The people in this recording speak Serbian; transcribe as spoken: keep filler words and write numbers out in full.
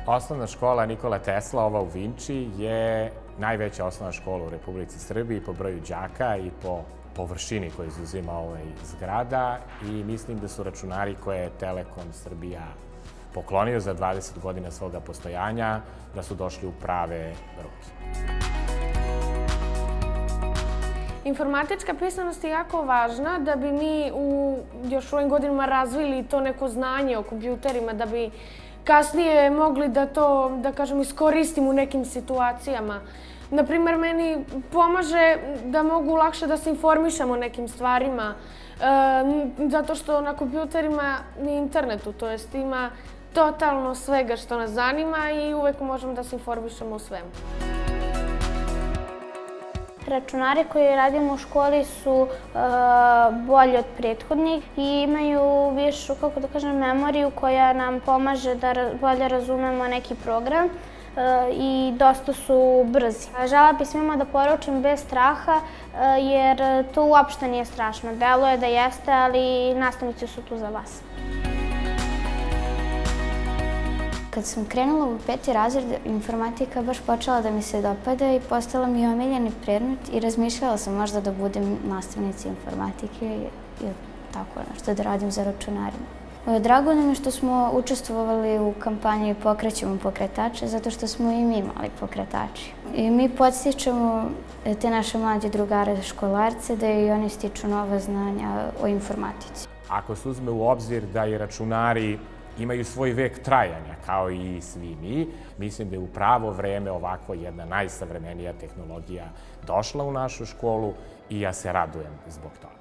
Osnovna škola Nikola Tesla, ova u Vinči, je najveća osnovna škola u Republici Srbiji po broju đaka i po površini koju izuzima ovaj zgrada i mislim da su računari koje je Telekom Srbija poklonio za dvadeset godina svoga postojanja, da su došli u prave ruke. Informatička pismenost je jako važna da bi mi u još ovim godinama razvili to neko znanje o kompjuterima, da bi kasnije mogli da to, da kažem, iskoristimo u nekim situacijama. Naprimer, meni pomaže da mogu lakše da se informišem o nekim stvarima, zato što na kompjuterima i internetu, to jest ima totalno svega što nas zanima i uvek možemo da se informišemo o svemu. Računari koje radimo u školi su bolji od prethodnih i imaju višu, kako da kažem, memoriju koja nam pomaže da bolje razumemo neki program i dosta su brzi. Želela bih svima da poručim bez straha jer to uopšte nije strašno. Deluje da jeste, ali nastavnici su tu za vas. Kad sam krenula u peti razred, informatika baš počela da mi se dopada i postala mi omiljeni predmet i razmišljala sam možda da budem nastavnica informatike i tako nešto da radim za računarima. Drago nam je što smo učestvovali u kampanji Pokrećemo pokretače, zato što smo i mi mali pokretači. I mi podstičemo te naše mlađe drugare školarce da i oni stiču nova znanja o informatici. Ako se uzme u obzir da i računari imaju svoj vek trajanja, kao i svi mi, mislim da je u pravo vreme ovako jedna najsavremenija tehnologija došla u našu školu i ja se radujem zbog toga.